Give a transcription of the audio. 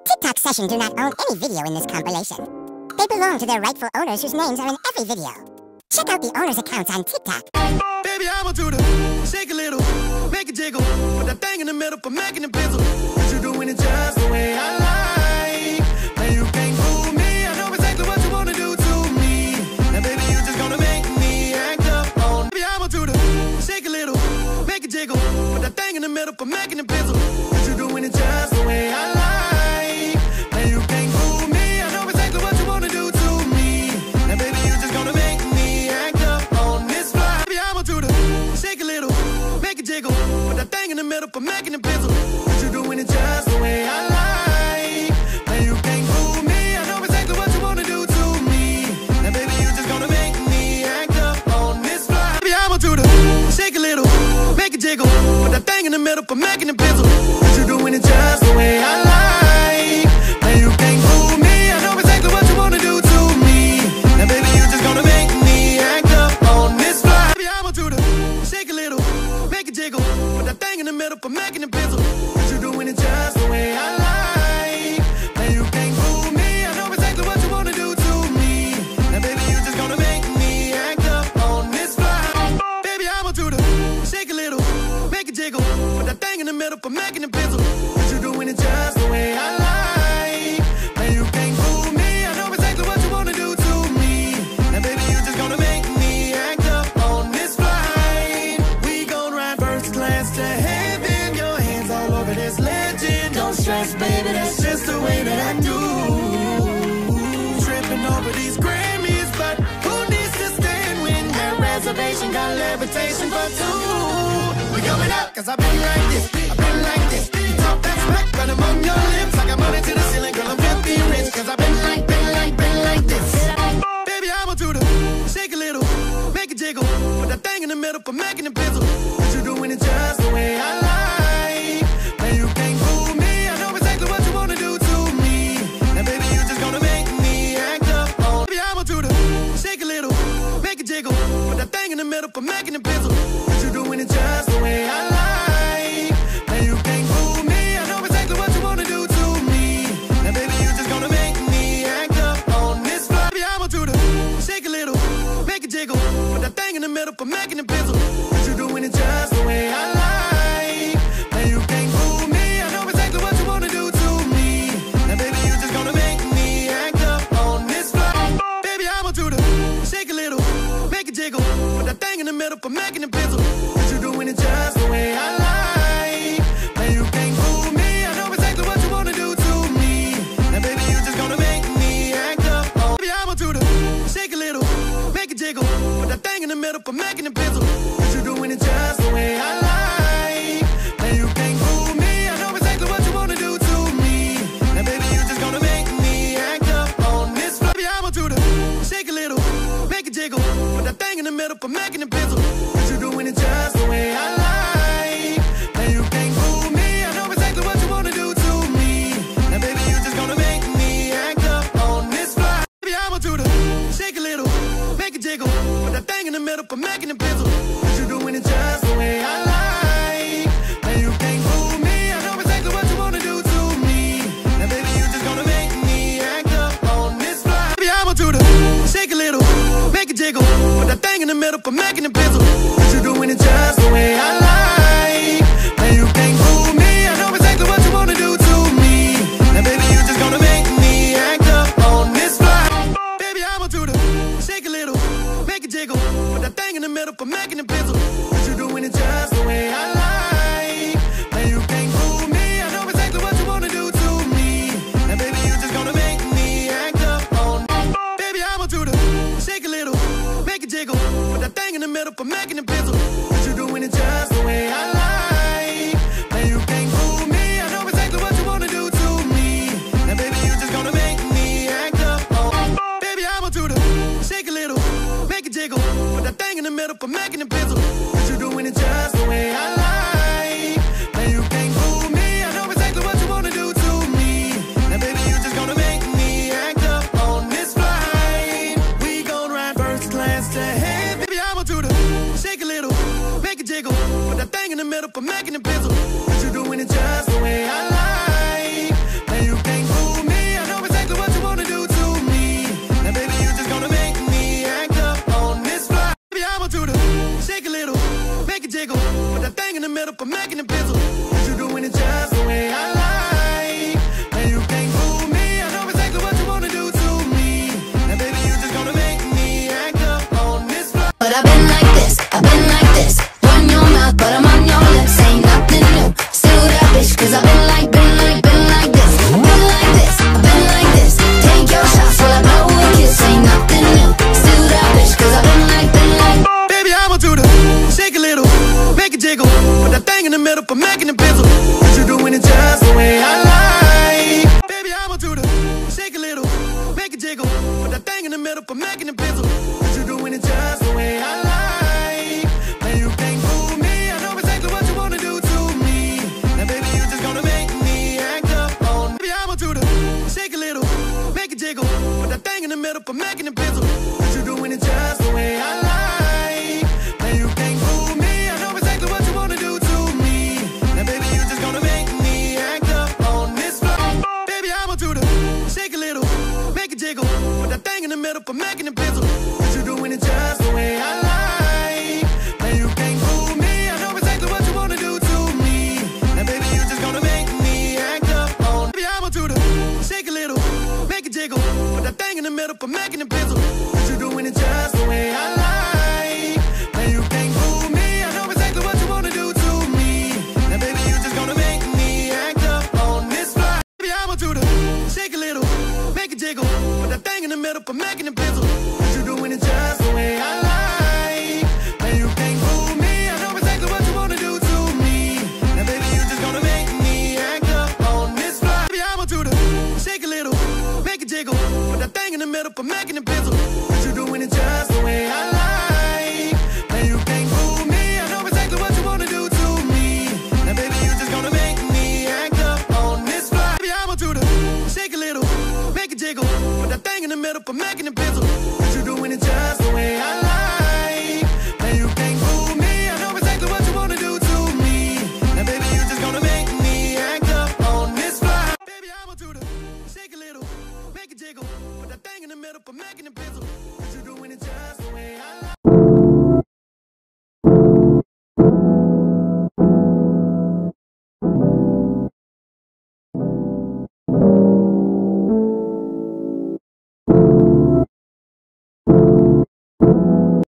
TikTok Session do not own any video in this compilation. They belong to their rightful owners whose names are in every video. Check out the owners' accounts on TikTok. Baby, I want you to shake a little, make it jiggle. Put that thing in the middle for making it bizzle. But you doing it just the way I like. Now you can't fool me. I know exactly what you wanna do to me. Now baby, you just gonna make me act up on. Baby, I want you to shake a little, make it jiggle. Put that thing in the middle for making it bizzle. But you doing it just the way I like. Now you can't fool me. I know exactly what you wanna do to me. Now baby, you just gonna make me act up on this fly. Baby, I want you to shake a little, make it jiggle. Put that thing in the middle for making it bizzle. But you doing it just the way I like. Now you can't fool me. I know exactly what you wanna do to me. Now baby, you just gonna make me act up on this fly. Baby, I want you to shake a little, make it jiggle. Put that thing in the middle for making it bizzle. But you doing it just the way I like. Now you can't fool me. I know exactly what you wanna do to me. Now baby, you just gonna make me act up on this fly. Baby, I want you to shake a little, make it jiggle. Put that thing in the middle for making it bizzle. But you doing it just the way I like. Now you can't fool me. I know exactly what you wanna do to me. Now baby, you just gonna make me act up on this fly. Baby, I want you to shake a little, make it jiggle. Put that thing in the middle for making it bizzle. But you doing it just the way I like. Now you can't fool me. I know exactly what you wanna do to me. Now baby, you just gonna make me act up on this flight. We gon' ride first class to heaven. Your hands all over this legend. Don't stress, baby, that's just the way that I do. Tripping over these Grammys, but who needs to stand when that reservation got levitation for two? We going up, cause I've been like this, I've been like this. You talk that smack, but I'm on your lips. I got money to the ceiling, girl, I'm filthy rich. Cause I've been like this. Baby, I want you to shake a little, make it jiggle. Put that thing in the middle for making it bizzle. But you doing it just the way I like. Now you can't fool me. I know exactly what you wanna do to me. Now baby, you just gonna make me act up on. Baby, I want you to shake a little, make it jiggle. Put that thing in the middle for making it bizzle. But you doing it just the way I like. Now you can't fool me. I know exactly what you wanna do to me. Now baby, you just gonna make me act up on this fly. Baby, I want you to shake a little, make it jiggle. Put that thing in the middle for making it bizzle. But you doing it just the way I like. Now you can't fool me. I know exactly what you wanna do to me. Now baby, you just gonna make me act up on this fly. Baby, I want you to shake a little, make it jiggle. Put that thing in the middle for making it bizzle. But you doing it just the way I like. Now you can't fool me. I know exactly what you wanna do to me. Now baby, you just gonna make me act up on. Baby, I want you to shake a little, make it jiggle. Put that thing in the middle for making it bizzle. But you doing it just the way I like. Now you can't fool me. I know exactly what you wanna do to me. Now baby, you just gonna make me act up on this fly. Baby, I want you to shake a little, make it jiggle. Put that thing in the middle for making it bizzle. But you doing it just the way I like. Now you can't fool me. I know exactly what you wanna do to me. Now baby, you just gonna make me act up on this fly. Baby, I want you to shake a little, make it jiggle. Put that thing in the middle for making it bizzle. But you doing it just the way I like. Now you can't fool me. I know exactly what you wanna do to me. Now baby, you just gonna make me act up on this fly. Baby, I want you to shake a little, make it jiggle. Put that thing in the middle for making it bizzle. But you doing it just the way I like. Now you can't fool me. I know exactly what you wanna do to me. Now baby, you just gonna make me act up on this fly. Baby, I want you to shake a little, make it jiggle. Put that thing in the middle for making it bizzle. But you doing it just the way I like. Now you can't fool me. I know exactly what you wanna do to me. Now baby, you just gonna make me act up on. Baby, I want you to shake a little, make it jiggle. Put that thing in the middle for making it bizzle. But you doing it just the way I like. Now you can't fool me. I know exactly what you wanna do to me. Now baby, you just gonna make me act up on. Baby, I want you to shake a little, make it jiggle. Put that thing in the middle for making it bizzle. But you doing it just the way I like. Now you can't fool me. I know exactly what you wanna do to me. Now baby, you just gonna make me act up on this flight. We gon' ride first class to heaven. Baby, I want you to shake a little, middle for making it bizzle. But you're doing it just the way I like. Man, you can't fool me. I know exactly what you wanna do to me. Now, baby, you just gonna make me act up on. Baby, I want you to shake a little, make it jiggle. Put that thing in the middle for making it bizzle. But you're doing it just the way I like. Man, you can't fool me. I know exactly what you wanna do to me. Now, baby, you just gonna make me act up on this floor. Baby, I want you to shake a little, make it jiggle. Put that thing in the middle for making it bizzle. But you're doing it just the way I like. Man, you can't fool me. I know exactly what you wanna do to me. Now, baby, you just gonna make me act up on. Baby, I want you to shake a little, make it jiggle. Put that thing in the middle for making it bizzle. But you're doing it just the way I like. Man, you can't fool me. I know exactly what you wanna do to me. Now, baby, you just gonna make me act up on this fly. Baby, I want you to shake a little, make it jiggle. Put that thing in the middle for making it bizzle. But you're doing it just the way I like. Man, you can't fool me. I know exactly what you wanna do to me. Now, baby, you just gonna make me act up on this fly. Baby, I want you to shake a little, make it jiggle. Put that thing in the middle for making it bizzle. But you're doing it just the way I like. Man, you can't fool me. I know exactly what you wanna do to me. Now, baby, you just gonna make me act up on this fly. Baby, I want you to shake a little, make it jiggle. Put that thing in the middle for making it bizzle.